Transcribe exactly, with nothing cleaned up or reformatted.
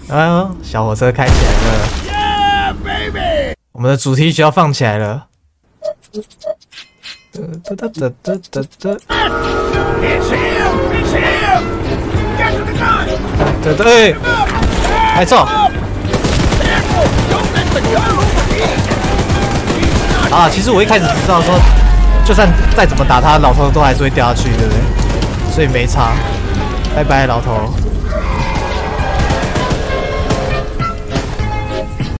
啊，小火车开起来了 ，Yeah baby！ 我们的主题曲要放起来了。哒哒哒哒哒哒。It's him! It's him! Get to the gun! 对对，没错。啊，其实我一开始知道说，就算再怎么打他，老头都还是会掉下去，对不对？所以没差。拜拜，老头。